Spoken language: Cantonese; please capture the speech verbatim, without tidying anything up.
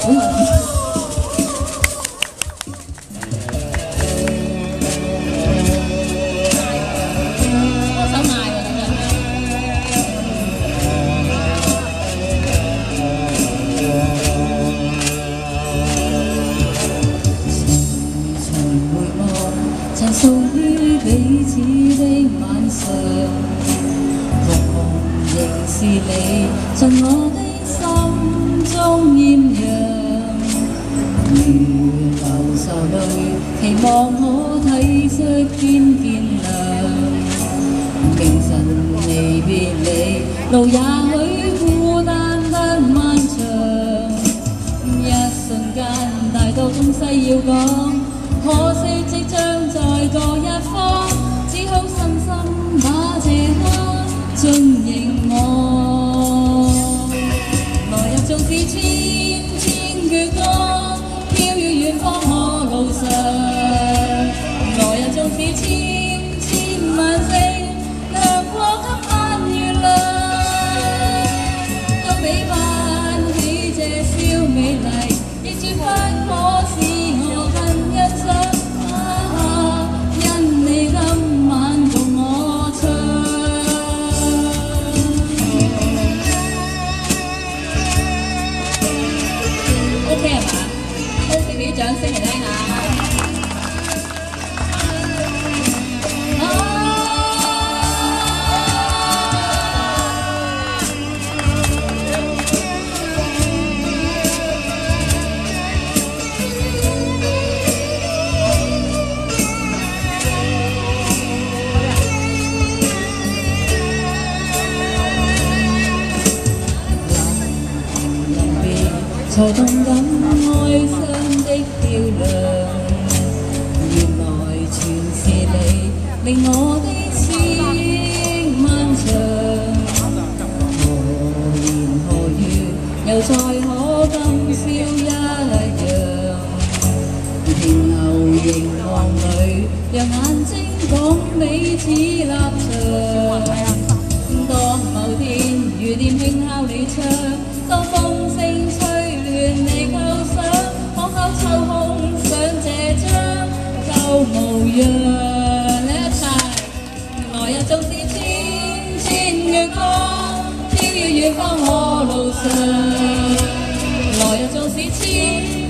本來曾屬於彼此的晚上，紅紅仍是你，盡我的心中豔陽。如流愁淚，期望可體恤兼見諒。明晨離別你，路也許孤單得漫長。一瞬間大多東西要講。可惜即將在各一方，只好深深把這刻盡凝望。來日縱使千千月光，飄於遠方可路上。來日縱使千千萬星，亮過給晚月亮，都比不起這宵美麗，亦絕不可使我更欣賞。掌聲嚟聽下。才動感哀傷的漂亮，原來全是你令我的思憶漫長。何年何月又再可今宵一樣？停留凝望裏，讓眼睛講彼此立場。當某天如念輕敲你窗，當風聲吹你構想，可否抽空想這張舊模樣？你一齊，來日縱使千千月光，飄於遠方可路上。來日縱使千